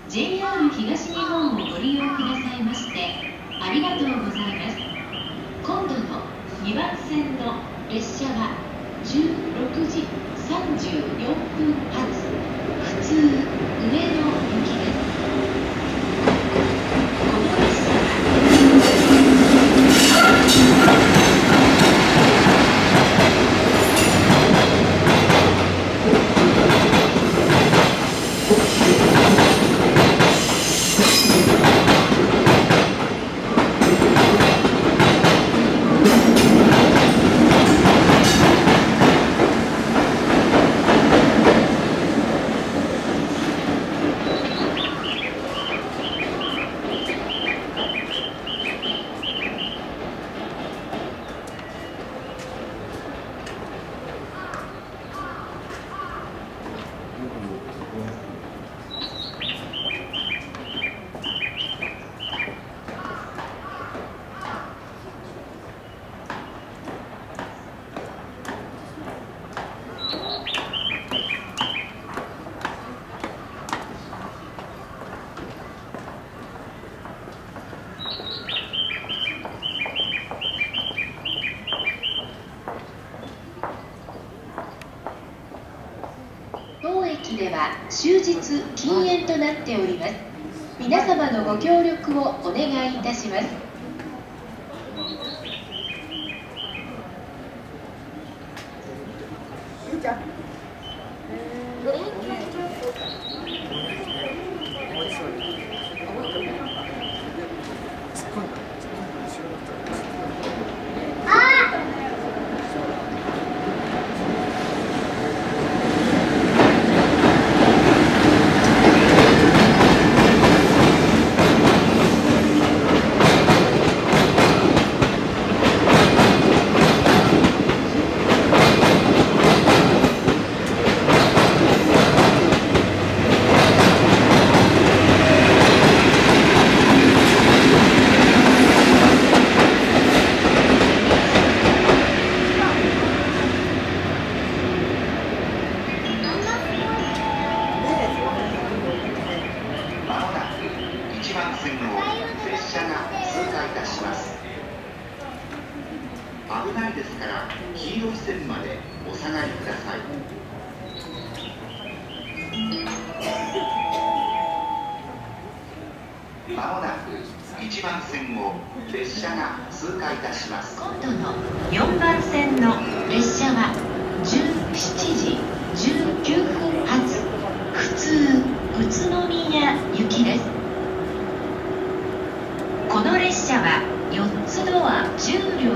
JR 東日本をご利用くださいましてありがとうございます。今度の2番線の列車は16時34分発普通上野行きです。この列車当駅では終日禁煙となっております。皆様のご協力をお願いいたします。 危ないですから黄色い線までお下がりください。まもなく1番線を列車が通過いたします。 今度の4番線の列車は17時19分発普通宇都宮行きです。この列車は4つドア10両